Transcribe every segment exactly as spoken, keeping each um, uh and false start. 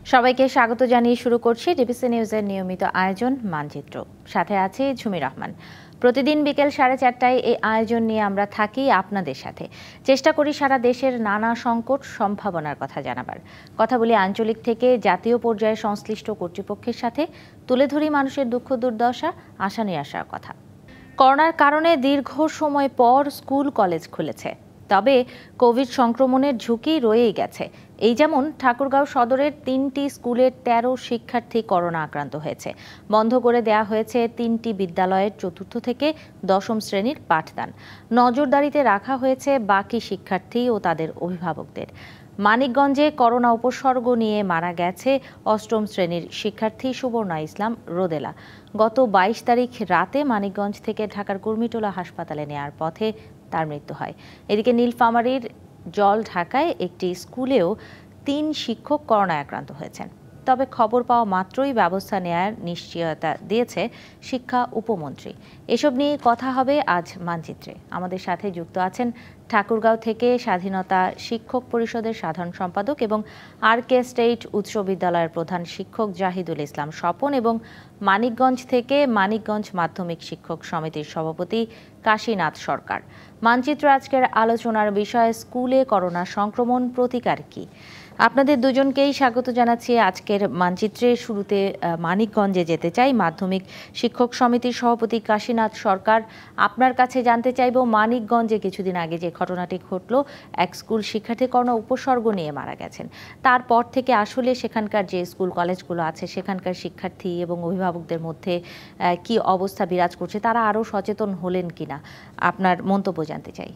সবাইকে স্বাগত জানিয়ে শুরু করছি ডিবিসি নিউজের নিয়মিত আয়োজন মানচিত্র। সাথে আছে ঝুমি রহমান। প্রতিদিন বিকেল সাড়ে চারটায় এই আয়োজন নিয়ে আমরা থাকি আপনাদের সাথে। চেষ্টা করি সারা দেশের নানা সংকট সম্ভাবনার কথা জানাবার। কথা বলি আঞ্চলিক থেকে জাতীয় পর্যায়ে সংশ্লিষ্ট কর্তৃপক্ষের সাথে, তুলে ধরি মানুষের দুঃখ দুর্দশা, আশা নিরাশার কথা। করোনার কারণে দীর্ঘ সময় পর স্কুল কলেজ খুলেছে, তবে কোভিড সংক্রমণের ঝুঁকি রয়েই গেছে। এই যেমন ঠাকুরগাঁও সদরের তিনটি স্কুলের তেরো শিক্ষার্থী করোনা আক্রান্ত হয়েছে। বন্ধ করে দেয়া হয়েছে তিনটি বিদ্যালয়ের চতুর্থ থেকে দশম শ্রেণীর পাঠদান। নজরদারিতে রাখা হয়েছে বাকি শিক্ষার্থী ও তাদের অভিভাবকদের। মানিকগঞ্জে করোনা উপসর্গ নিয়ে মারা গেছে অষ্টম শ্রেণীর শিক্ষার্থী সুবর্ণা ইসলাম রোদেলা। গত বাইশ তারিখ রাতে মানিকগঞ্জ থেকে ঢাকার কুর্মিটোলা হাসপাতালে নেয়ার পথে তার মৃত্যু হয়। এদিকে নীলফামারীর জল ঢাকায় একটি স্কুলেও তিন শিক্ষক করোনায় আক্রান্ত হয়েছেন। তবে খবর পাওয়া মাত্রই ব্যবস্থা নেয়ার নিশ্চয়তা দিয়েছে শিক্ষা উপমন্ত্রী। এসব নিয়ে কথা হবে আজ মানচিত্রে। আমাদের সাথে যুক্ত আছেন ঠাকুরগাঁও থেকে স্বাধীনতা শিক্ষক পরিষদের সাধারণ সম্পাদক এবং আর কে স্টেট উচ্চ বিদ্যালয়ের প্রধান শিক্ষক জাহিদুল ইসলাম স্বপন এবং মানিকগঞ্জ থেকে মানিকগঞ্জ মাধ্যমিক শিক্ষক সমিতির সভাপতি কাশীনাথ সরকার। মানচিত্র আজকের আলোচনার বিষয় স্কুলে করোনা সংক্রমণ প্রতিকার কি। আপনাদের দুজনকেই স্বাগত জানাচ্ছি আজকের মানচিত্রে। শুরুতে মানিকগঞ্জে যেতে চাই। মাধ্যমিক শিক্ষক সমিতির সভাপতি কাশীনাথ সরকার, আপনার কাছে জানতে চাইব, মানিকগঞ্জে কিছুদিন আগে যে ঘটনাটি ঘটল, এক স্কুল শিক্ষার্থী করোনা উপসর্গ নিয়ে মারা গেছেন, তারপর থেকে আসলে সেখানকার যে স্কুল কলেজগুলো আছে সেখানকার শিক্ষার্থী এবং অভিভাবকদের মধ্যে কি অবস্থা বিরাজ করছে, তারা আরও সচেতন হলেন কিনা, আপনার মন্তব্য জানতে চাই।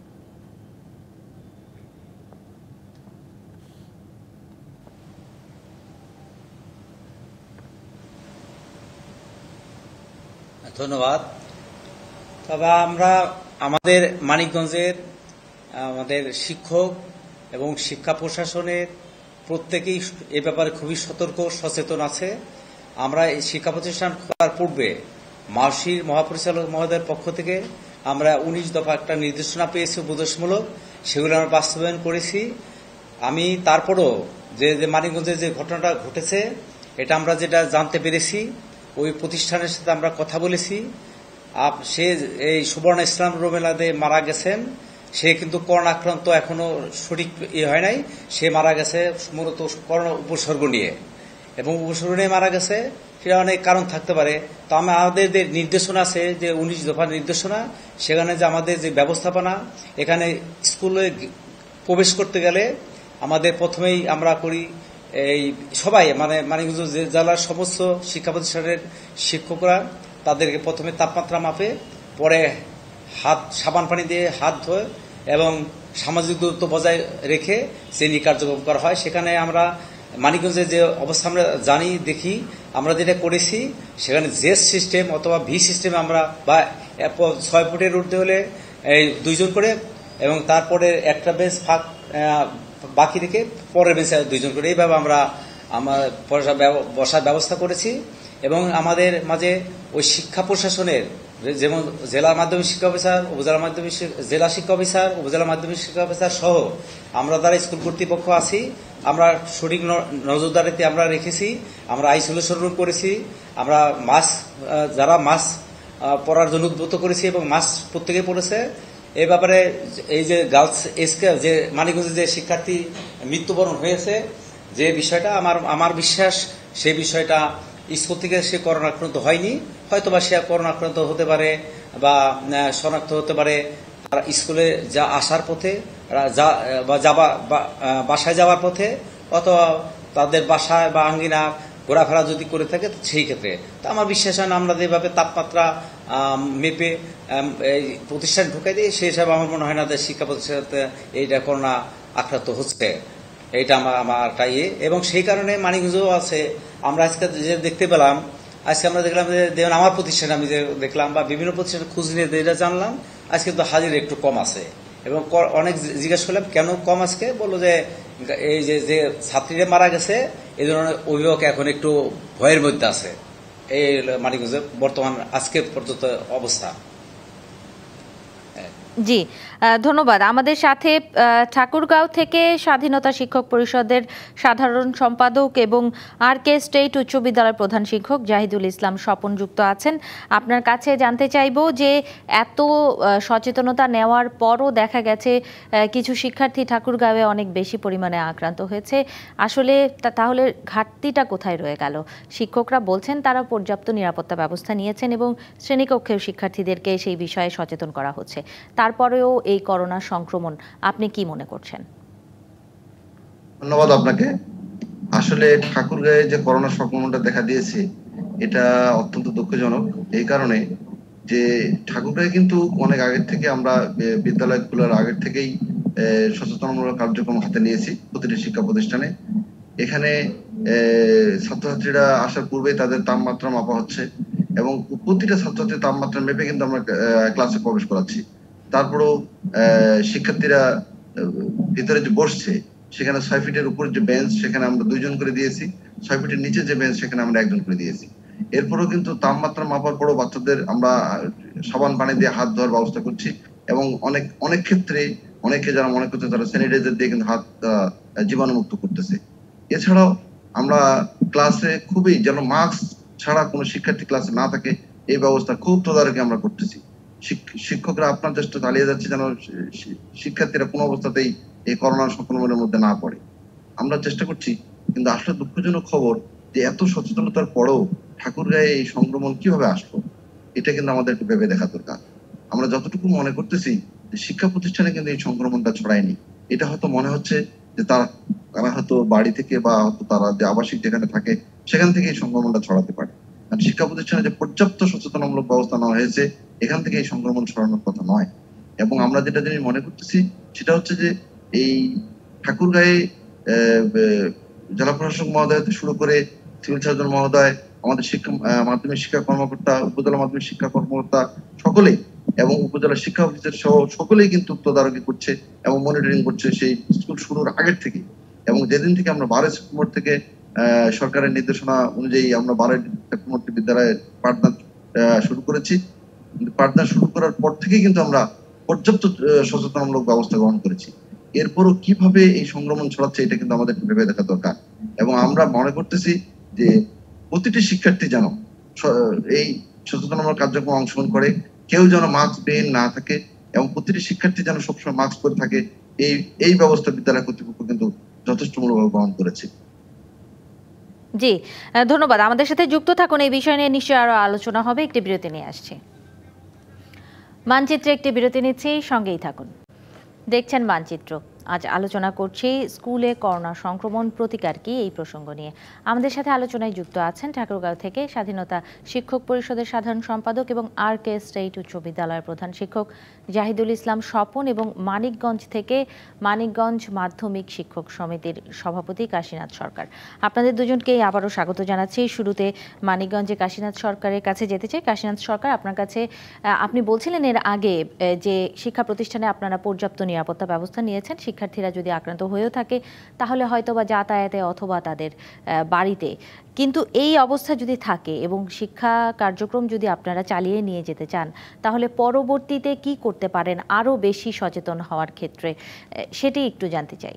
ধন্যবাদ। তবে আমরা আমাদের মানিকগঞ্জের আমাদের শিক্ষক এবং শিক্ষা প্রশাসনের প্রত্যেকেই এ ব্যাপারে খুবই সতর্ক সচেতন আছে। আমরা এই শিক্ষা প্রতিষ্ঠান খোলার পূর্বে মার্শির মহাপরিচালক মহোদয়ের পক্ষ থেকে আমরা উনিশ দফা একটা নির্দেশনা পেয়েছি উপদেশমূলক, সেগুলো আমরা বাস্তবায়ন করেছি। আমি তারপরও যে যে মানিকগঞ্জে যে ঘটনাটা ঘটেছে, এটা আমরা যেটা জানতে পেরেছি, ওই প্রতিষ্ঠানের সাথে আমরা কথা বলেছি। সে এই সুবর্ণা ইসলাম রোমেলাদে মারা গেছেন, সে কিন্তু করোনা আক্রান্ত এখনো সঠিক ইয়ে হয় নাই। সে মারা গেছে মূলত করোনা উপসর্গ নিয়ে, এবং উপসর্গ নিয়ে মারা গেছে। সেটা অনেক কারণ থাকতে পারে। তো আমাদের যে নির্দেশনা আছে, যে উনিশ দফার নির্দেশনা, সেখানে যে আমাদের যে ব্যবস্থাপনা, এখানে স্কুলে প্রবেশ করতে গেলে আমাদের প্রথমেই আমরা করি এই সবাই মানে মানিকগঞ্জ জেলার সমস্ত শিক্ষা প্রতিষ্ঠানের শিক্ষকরা তাদেরকে প্রথমে তাপমাত্রা মাপে, পরে হাত সাবান পানি দিয়ে হাত ধোয় এবং সামাজিক দূরত্ব বজায় রেখে শ্রেণী কার্যক্রম করা হয়। সেখানে আমরা মানিকগঞ্জের যে অবস্থা আমরা জানি দেখি, আমরা যেটা করেছি সেখানে জেস সিস্টেম অথবা ভি সিস্টেমে আমরা বা ছয় ফুটের উঠতে হলে এই দুইজন করে, এবং তারপরে একটা বেঞ্চ ফাঁক বাকি রেখে পরের বেঞ্চে দুইজন করে, এইভাবে আমরা আমার বসার ব্যবস্থা করেছি। এবং আমাদের মাঝে ওই শিক্ষা প্রশাসনের যেমন জেলা মাধ্যমিক শিক্ষা অফিসার, উপজেলা মাধ্যমিক জেলা শিক্ষা অফিসার, উপজেলা মাধ্যমিক শিক্ষা অফিসার সহ আমরা যারা স্কুল কর্তৃপক্ষ আছি, আমরা সঠিক নজরদারিতে আমরা রেখেছি। আমরা আইসোলেশন রুম করেছি, আমরা মাস্ক যারা মাস্ক পরার জন্য উদ্বুদ্ধ করেছি এবং মাস্ক প্রত্যেকে পড়েছে। এই ব্যাপারে এই যে গার্লস এসকে যে মানিকগঞ্জে যে শিক্ষার্থী মৃত্যুবরণ হয়েছে, যে বিষয়টা আমার আমার বিশ্বাস সেই বিষয়টা স্কুল থেকে সে করোনা আক্রান্ত হয়নি। হয়তো বা সে করোনা আক্রান্ত হতে পারে বা শনাক্ত হতে পারে তার স্কুলে যা আসার পথে বা যাবা বাসায় যাওয়ার পথে, অথবা তাদের বাসায় বা আঙ্গিনা ঘোরাফেরা যদি করে থাকে সেই ক্ষেত্রে। তো আমার বিশ্বাস হয় না আমরা যেভাবে তাপমাত্রা মেপে এই প্রতিষ্ঠান ঢুকাই দিই, সেই হিসাবে আমার মনে হয় না যে শিক্ষা প্রতিষ্ঠানতে এইটা করোনা আক্রান্ত হচ্ছে। এইটা আমার আমার একটা ইয়ে, এবং সেই কারণে মানিকগঞ্জও আছে। আমরা আজকে যে দেখতে পেলাম, আজকে আমরা দেখলাম যে যেমন আমার প্রতিষ্ঠানে আমি যে দেখলাম বা বিভিন্ন প্রতিষ্ঠানে খোঁজ নিয়ে যেটা জানলাম, আজকে তো হাজির একটু কম আছে। এবং অনেক জিজ্ঞাসা করলাম কেন কম আজকে, বললো যে এই যে যে ছাত্রীরা মারা গেছে এই ধরনের অভিভাবক এখন একটু ভয়ের মধ্যে আছে। এই মানিকগঞ্জের বর্তমান আজকে পর্যন্ত অবস্থা। জি, ধন্যবাদ। আমাদের সাথে ঠাকুরগাঁও থেকে স্বাধীনতা শিক্ষক পরিষদের সাধারণ সম্পাদক এবং আর কে স্টেট উচ্চ বিদ্যালয়ের প্রধান শিক্ষক জাহিদুল ইসলাম স্বপন যুক্ত আছেন। আপনার কাছে জানতে চাইব যে এত সচেতনতা নেওয়ার পরও দেখা গেছে কিছু শিক্ষার্থী ঠাকুরগাঁওয়ে অনেক বেশি পরিমাণে আক্রান্ত হয়েছে, আসলে তাহলে ঘাটতিটা কোথায় রয়ে গেল? শিক্ষকরা বলছেন তারা পর্যাপ্ত নিরাপত্তা ব্যবস্থা নিয়েছেন এবং শ্রেণীকক্ষেও শিক্ষার্থীদেরকে সেই বিষয়ে সচেতন করা হচ্ছে, তারপরেও এই করোনা সংক্রমণ আপনি কি মনে করছেন? ধন্যবাদ আপনাকে। আসলে ঠাকুরগাঁয়ে যে করোনা সংক্রমণটা দেখা দিয়েছে এটা অত্যন্ত দুঃখজনক, এই কারণে যে ঠাকুরগাঁয়ে কিন্তু অনেক আগের থেকে আমরা বিদ্যালয় খোলার আগের থেকেই সচেতনমূলক কার্যক্রম হাতে নিয়েছি প্রতিটি শিক্ষা প্রতিষ্ঠানে। এখানে ছাত্রছাত্রীরা আসার পূর্বেই তাদের তাপমাত্রা মাপা হচ্ছে এবং প্রতিটা ছাত্রছাত্রীর তাপমাত্রা মেপে কিন্তু আমরা ক্লাসে প্রবেশ করাচ্ছি। তারপরেও শিক্ষার্থীরা ভিতরে যে বসছে সেখানে ছয় ফিটের উপর যে বেঞ্চ সেখানে আমরা দুইজন করে দিয়েছি, ছয় ফিটের নিচে যে বেঞ্চ সেখানে আমরা একজন করে দিয়েছি। এরপরেও কিন্তু তাপমাত্রা মাপার পরও বাচ্চাদের আমরা সাবান পানি দিয়ে হাত ধোয়ার ব্যবস্থা করছি এবং অনেক অনেক ক্ষেত্রে অনেকে যারা মনে করছে তারা স্যানিটাইজার দিয়ে কিন্তু হাত জীবাণুমুক্ত করতেছে। এছাড়াও আমরা ক্লাসে খুবই যেন মাস্ক ছাড়া কোনো শিক্ষার্থী ক্লাসে না থাকে এই ব্যবস্থা খুব তদারকি আমরা করতেছি। শিক্ষকরা আপনার চেষ্টা চালিয়ে যাচ্ছে যেন শিক্ষার্থীরা কোনো অবস্থাতেই এই করোনা সংক্রমণের মধ্যে না পড়ে। আমরা চেষ্টা করছি, কিন্তু আসলে দুঃখজনক খবর যে এত সচেতনতার পরেও ঠাকুরগাঁয়ে এই সংক্রমণ কিভাবে আসলো এটা কিন্তু আমাদের একটু ভেবে দেখা দরকার। আমরা যতটুকু মনে করতেছি যে শিক্ষা প্রতিষ্ঠানে কিন্তু এই সংক্রমণটা ছড়ায়নি, এটা হয়তো মনে হচ্ছে যে তারা তারা হয়তো বাড়ি থেকে বা হয়তো তারা যে আবাসিক যেখানে থাকে সেখান থেকে এই সংক্রমণটা ছড়াতে পারে। শিক্ষা প্রতিষ্ঠানে যে পর্যাপ্ত সচেতনামূলক ব্যবস্থা নেওয়া হয়েছে এখান থেকে এই সংক্রমণ ছড়ানোর কথা নয়। এবং আমরা যেটা জিনিস মনে করতেছি সেটা হচ্ছে যে এই ঠাকুরগাঁয়ে জেলা প্রশাসক মহোদয় থেকে শুরু করে সিভিল সার্জন মহোদয়, আমাদের শিক্ষা মাধ্যমিক শিক্ষা কর্মকর্তা, উপজেলা মাধ্যমিক শিক্ষা কর্মকর্তা সকলেই এবং উপজেলা শিক্ষা অফিসার সহ সকলেই কিন্তু তদারকি করছে এবং মনিটরিং করছে সেই স্কুল শুরুর আগের থেকে। এবং যেদিন থেকে আমরা বারোই সেপ্টেম্বর থেকে আহ সরকারের নির্দেশনা অনুযায়ী আমরা বারোই সেপ্টেম্বর বিদ্যালয়ে পাঠদান শুরু করেছি, পাঠদান শুরু করার পর থেকে কিন্তু আমরা পর্যাপ্ত সচেতনমূলক ব্যবস্থা গ্রহণ করেছি। এরপরও কিভাবে এই সংক্রমণ ছড়াচ্ছে এটা কিন্তু আমাদের ভেবে দেখা দরকার। এবং আমরা মনে করতেছি যে প্রতিটি শিক্ষার্থী যেন এই সচেতনমূলক কার্যক্রমে অংশগ্রহণ করে, কেউ যেন মাস্ক বিহীন না থাকে এবং প্রতিটি শিক্ষার্থী যেন সবসময় মাস্ক পরে থাকে, এই এই ব্যবস্থা বিদ্যালয় কর্তৃপক্ষ কিন্তু যথেষ্টমূলকভাবে গ্রহণ করেছে। জি ধন্যবাদ। আমাদের সাথে যুক্ত থাকুন, এই বিষয় নিয়ে নিশ্চয়ই আরো আলোচনা হবে। একটি বিরতি নিয়ে আসছি। মানচিত্রে একটি বিরতি নিচ্ছি, সঙ্গেই থাকুন। দেখছেন মানচিত্র। আজ আলোচনা করছি স্কুলে করোনা সংক্রমণ প্রতিকার কি, এই প্রসঙ্গ নিয়ে। আমাদের সাথে আলোচনায় যুক্ত আছেন ঠাকুরগাঁও থেকে স্বাধীনতা শিক্ষক পরিষদের সাধারণ সম্পাদক এবং আর কে স্টেট উচ্চ বিদ্যালয়ের প্রধান শিক্ষক জাহিদুল ইসলাম স্বপন এবং মানিকগঞ্জ থেকে মানিকগঞ্জ মাধ্যমিক শিক্ষক সমিতির সভাপতি কাশীনাথ সরকার। আপনাদের দুজনকেই আবারও স্বাগত জানাচ্ছি। শুরুতে মানিকগঞ্জে কাশীনাথ সরকারের কাছে যেতে চাই। কাশীনাথ সরকার, আপনার কাছে, আপনি বলছিলেন এর আগে যে শিক্ষা প্রতিষ্ঠানে আপনারা পর্যাপ্ত নিরাপত্তা ব্যবস্থা নিয়েছেন, শিক্ষার্থীরা যদি আক্রান্ত হয়েও থাকে তাহলে হয়তো বা যাতায়াতে অথবা তাদের বাড়িতে, কিন্তু এই অবস্থা যদি থাকে এবং শিক্ষা কার্যক্রম যদি আপনারা চালিয়ে নিয়ে যেতে চান তাহলে পরবর্তীতে কি করতে পারেন আরো বেশি সচেতন হওয়ার ক্ষেত্রে, সেটি একটু জানতে চাই।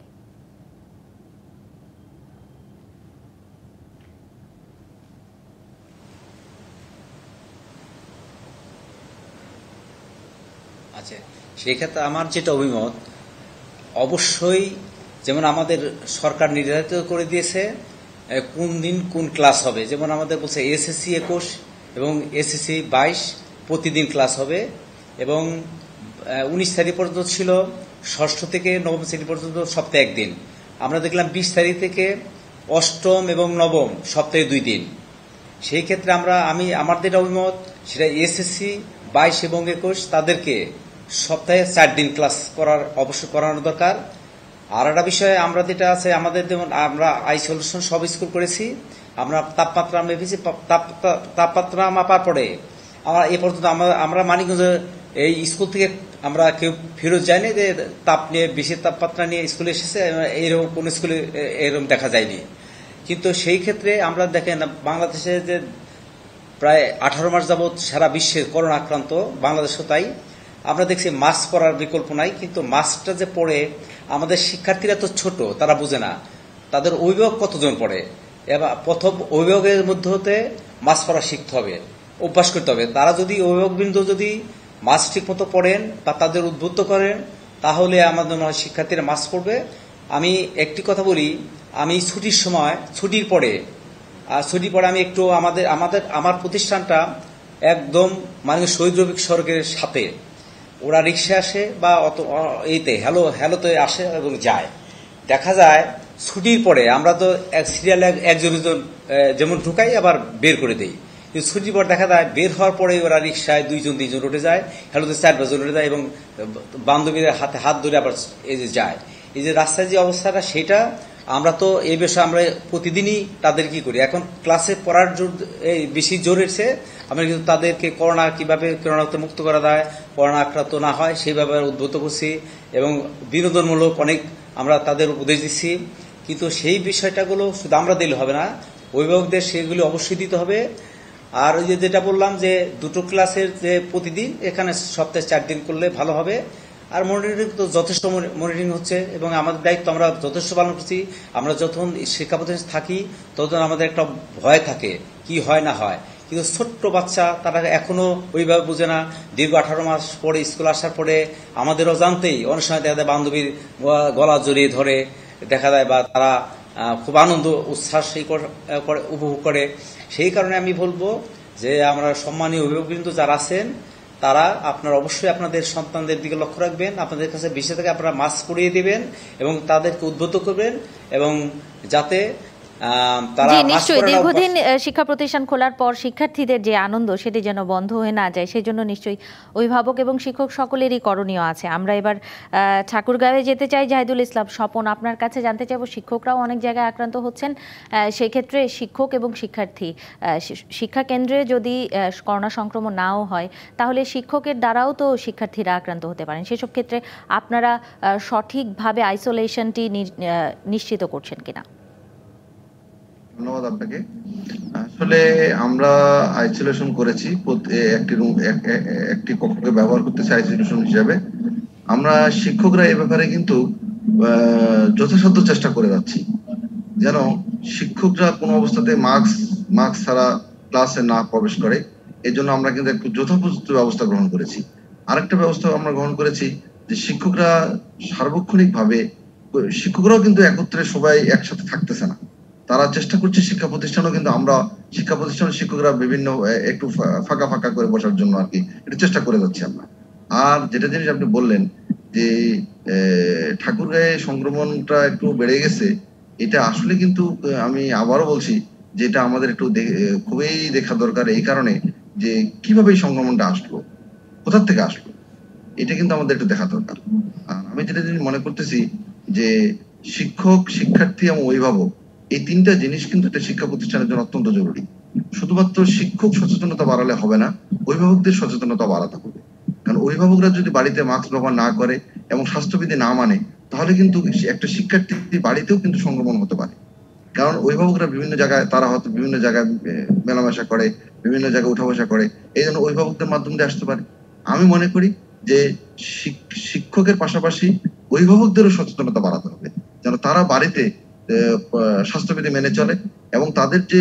আচ্ছা, সেক্ষেত্রে আমার যেটা অভিমত, অবশ্যই যেমন আমাদের সরকার নির্ধারিত করে দিয়েছে কোন দিন কোন ক্লাস হবে, যেমন আমাদের বলছে এসএসসি একুশ এবং এসএসসি বাইশ প্রতিদিন ক্লাস হবে এবং উনিশ তারিখ পর্যন্ত ছিল ষষ্ঠ থেকে নবম শ্রেণী পর্যন্ত সপ্তাহে একদিন। আমরা দেখলাম বিশ তারিখ থেকে অষ্টম এবং নবম সপ্তাহে দুই দিন। সেই ক্ষেত্রে আমরা আমি আমার যেটা অভিমত সেটা এসএসসি বাইশ এবং একুশ তাদেরকে সপ্তাহে চার দিন ক্লাস করার অবশ্যই করানো দরকার। আর একটা বিষয় আমরা যেটা আছে, আমাদের যেমন আমরা আইসোলেশন সব স্কুল করেছি, আমরা তাপমাত্রা মেপেছি, তাপমাত্রা মাপার পরে আমরা এ পর্যন্ত আমরা আমরা মানিকগঞ্জ এই স্কুল থেকে আমরা কেউ ফেরত যায়নি যে তাপ নিয়ে বেশি তাপমাত্রা নিয়ে স্কুলে এসেছে, এইরকম কোন স্কুলে এরকম দেখা যায়নি। কিন্তু সেই ক্ষেত্রে আমরা দেখেন বাংলাদেশে যে প্রায় আঠারো মাস যাবৎ সারা বিশ্বে করোনা আক্রান্ত, বাংলাদেশও তাই। আমরা দেখছি মাস্ক পরার বিকল্প নাই, কিন্তু মাস্কটা যে পরে আমাদের শিক্ষার্থীরা তো ছোট, তারা বুঝে না তাদের অভিভাবক কতজন পড়ে। এবার প্রথম অভিভাবকের মধ্যে হতে মাস্ক পরা শিখতে হবে, অভ্যাস করতে হবে। তারা যদি অভিভাবকবৃন্দ যদি মাস্ক ঠিক মতো পড়েন বা তাদের উদ্বুদ্ধ করেন, তাহলে আমাদের মনে হয় শিক্ষার্থীরা মাস্ক পড়বে। আমি একটি কথা বলি, আমি ছুটির সময় ছুটির পরে ছুটির পরে আমি একটু আমাদের আমাদের আমার প্রতিষ্ঠানটা একদম মানে শহীদ রফিক সড়কের সাথে, ওরা রিক্সা আসে বা অত এইতে হ্যালো হ্যালোতে আসে এবং যায়। দেখা যায় ছুটির পরে আমরা তো এক সিরিয়াল একজন যেমন ঢুকাই আবার বের করে দেই, কিন্তু ছুটির পর দেখা যায় বের হওয়ার পরে ওরা রিক্সায় দুইজন তিনজন উঠে যায়, হ্যালোতে চার পাঁচজন উঠে যায় এবং বান্ধবীদের হাতে হাত ধরে আবার এই যে যায়। এই যে রাস্তায় যে অবস্থাটা, সেটা আমরা তো এই বিষয়ে আমরা প্রতিদিনই তাদের কি করি, এখন ক্লাসে পড়ার জোর এই বেশি জোর এসে আমরা কিন্তু তাদেরকে করোনা কিভাবে করোনাতে মুক্ত করা যায়, করোনা আক্রান্ত না হয় সেই ব্যাপারে উদ্বুদ্ধ করছি এবং বিনোদনমূলক অনেক আমরা তাদের উপদেশ দিচ্ছি। কিন্তু সেই বিষয়টাগুলো শুধু আমরা দিলে হবে না, অভিভাবকদের সেগুলি অবশ্যই দিতে হবে। আর ওই যে যেটা বললাম যে দুটো ক্লাসের যে প্রতিদিন, এখানে সপ্তাহে চার দিন করলে ভালো হবে। আর মনিটরিং তো যথেষ্ট মনিটরিং হচ্ছে এবং আমাদের দায়িত্ব আমরা যথেষ্ট পালন করছি। আমরা যখন শিক্ষা প্রতিষ্ঠানে থাকি তখন আমাদের একটা ভয় থাকে কি হয় না হয়, কিন্তু ছোট্ট বাচ্চা তারা এখনো ওইভাবে বুঝে না। দীর্ঘ আঠারো মাস পরে স্কুল আসার পরে আমাদের অজান্তেই অনেক সময় দেখা যায় বান্ধবীর গলা জড়িয়ে ধরে দেখা যায়, বা তারা খুব আনন্দ উচ্ছ্বাস উপভোগ করে। সেই কারণে আমি বলবো যে আমরা সম্মানীয় অভিভাবকবৃন্দ যারা আছেন, তারা আপনারা অবশ্যই আপনাদের সন্তানদের দিকে লক্ষ্য রাখবেন, আপনাদের কাছে বিশেষ থেকে আপনারা মাস্ক পরিয়ে দিবেন এবং তাদেরকে উদ্বুদ্ধ করবেন, এবং যাতে জি নিশ্চয়ই দীর্ঘদিন শিক্ষা প্রতিষ্ঠান খোলার পর শিক্ষার্থীদের যে আনন্দ সেটি যেন বন্ধ হয়ে না যায়, সেই জন্য নিশ্চয়ই অভিভাবক এবং শিক্ষক সকলেরই করণীয় আছে। আমরা এবার ঠাকুরগাঁওয়ে যেতে চাই। জাহিদুল ইসলাম স্বপন, আপনার কাছে জানতে চাইবো, শিক্ষকরাও অনেক জায়গায় আক্রান্ত হচ্ছেন, সেই ক্ষেত্রে শিক্ষক এবং শিক্ষার্থী শিক্ষা কেন্দ্রে যদি করোনা সংক্রমণ নাও হয়, তাহলে শিক্ষকের দ্বারাও তো শিক্ষার্থীরা আক্রান্ত হতে পারেন। সেসব ক্ষেত্রে আপনারা সঠিকভাবে আইসোলেশনটি নিশ্চিত করছেন কিনা? ধন্যবাদ আপনাকে। আসলে আমরা আইসোলেশন করেছি, একটি রুম একটি কক্ষকে ব্যবহার করতেছি আইসোলেশন হিসাবে। আমরা শিক্ষকরা এ ব্যাপারে কিন্তু যথাসাধ্য চেষ্টা করে যাচ্ছি যেন শিক্ষকরা কোনো অবস্থাতে মাস্ক মাস্ক ছাড়া ক্লাসে না প্রবেশ করে। এই জন্য আমরা কিন্তু একটু যথোপযুক্ত ব্যবস্থা গ্রহণ করেছি। আরেকটা ব্যবস্থা আমরা গ্রহণ করেছি যে শিক্ষকরা সার্বক্ষণিক ভাবে, শিক্ষকরাও কিন্তু একত্রে সবাই একসাথে থাকতেছে না, তারা চেষ্টা করছে শিক্ষা প্রতিষ্ঠানও কিন্তু আমরা শিক্ষা প্রতিষ্ঠানের শিক্ষকরা বিভিন্ন একটু ফাঁকা ফাঁকা করে বসার জন্য আর কি এটা চেষ্টা করে যাচ্ছি আমরা। আর যেটা জিনিস আপনি বললেন যে ঠাকুরগাঁয়ে সংক্রমণটা একটু বেড়ে গেছে, এটা আসলে কিন্তু আমি আবারও বলছি যে এটা আমাদের একটু খুবই দেখা দরকার, এই কারণে যে কিভাবে এই সংক্রমণটা আসলো, কোথা থেকে আসলো, এটা কিন্তু আমাদের একটু দেখা দরকার। আর আমি যেটা জিনিস মনে করতেছি যে শিক্ষক, শিক্ষার্থী এবং অভিভাবক, এই তিনটা জিনিস কিন্তু একটা শিক্ষা প্রতিষ্ঠানের জন্য অত্যন্ত জরুরি। শুধুমাত্র শিক্ষক সচেতনতা বাড়ালে হবে না, অভিভাবকদের সচেতনতা বাড়াতে হবে। কারণ অভিভাবকরা যদি বাড়িতে মাস্ক ব্যবহার না করে এবং স্বাস্থ্যবিধি না মানে, তাহলে কিন্তু একটা শিক্ষার্থী বাড়িতেও কিন্তু সংক্রমণ হতে পারে। কারণ অভিভাবকরা বিভিন্ন জায়গায়, তারা হয়তো বিভিন্ন জায়গায় মেলামেশা করে, বিভিন্ন জায়গায় উঠা বসা করে, এই জন্য অভিভাবকদের মাধ্যম দিয়ে আসতে পারে। আমি মনে করি যে শিক্ষকের পাশাপাশি অভিভাবকদেরও সচেতনতা বাড়াতে হবে, যেন তারা বাড়িতে স্বাস্থ্যবিধি মেনে চলে এবং তাদের যে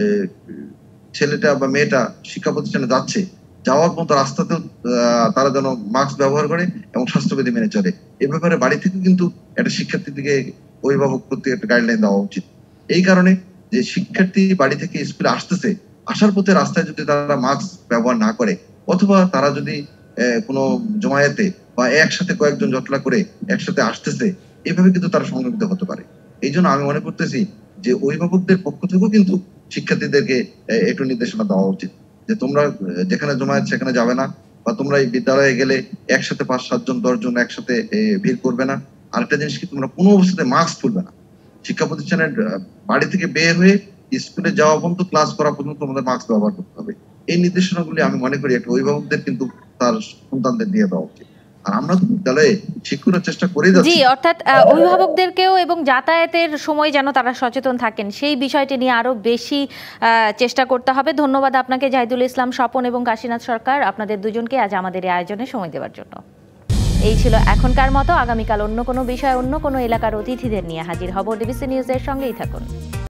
ছেলেটা বা মেয়েটা শিক্ষা প্রতিষ্ঠানে যাচ্ছে, যাওয়ার মতো রাস্তাতেও তারা যেন মাস্ক ব্যবহার করে এবং স্বাস্থ্যবিধি মেনে চলে। এ ব্যাপারে বাড়ি থেকে কিন্তু একটা শিক্ষার্থীকে অভিভাবক প্রতি একটা গাইডলাইন দেওয়া উচিত। এই কারণে যে শিক্ষার্থী বাড়ি থেকে স্কুলে আসতেছে, আসার পথে রাস্তায় যদি তারা মাস্ক ব্যবহার না করে, অথবা তারা যদি কোনো জমায়েতে বা একসাথে কয়েকজন জটলা করে একসাথে আসতেছে, এভাবে কিন্তু তারা সংক্রমিত হতে পারে। এই জন্য আমি মনে করতেছি যে অভিভাবকদের পক্ষ থেকেও কিন্তু শিক্ষার্থীদেরকে একটু নির্দেশনা দেওয়া উচিত যে তোমরা যেখানে জমায়েত সেখানে যাবে না, বা তোমরা এই বিদ্যালয়ে গেলে একসাথে পাঁচ সাতজন দশজন একসাথে ভিড় করবে না। আরেকটা জিনিস কি, তোমরা কোনো অবস্থাতে মাস্ক খুলবে না। শিক্ষা প্রতিষ্ঠানের বাড়ি থেকে বের হয়ে স্কুলে যাওয়া পর্যন্ত, ক্লাস করা পর্যন্ত তোমাদের মাস্ক ব্যবহার করতে হবে। এই নির্দেশনাগুলি আমি মনে করি একটা অভিভাবকদের কিন্তু তার সন্তানদের দিয়ে দেওয়া উচিত। আর আমরা তো বিদ্যালয়ে শিক্ষার চেষ্টা করেই জি, যাচ্ছি। অর্থাৎ আহ, অভিভাবকদেরকেও এবং যাতায়াতের সময় যেন তারা সচেতন থাকেন সেই বিষয়টি নিয়ে আরো বেশি আহ, চেষ্টা করতে হবে। ধন্যবাদ আপনাকে জাহিদুল ইসলাম স্বপন এবং কাশীনাথ সরকার, আপনাদের দুজনকে আজ আমাদের এই আয়োজনে সময় দেওয়ার জন্য। এই ছিল এখনকার মতো। আগামীকাল অন্য কোনো বিষয়, অন্য কোনো এলাকার অতিথিদের নিয়ে হাজির হব। ডিবিসি নিউজের সঙ্গেই থাকুন।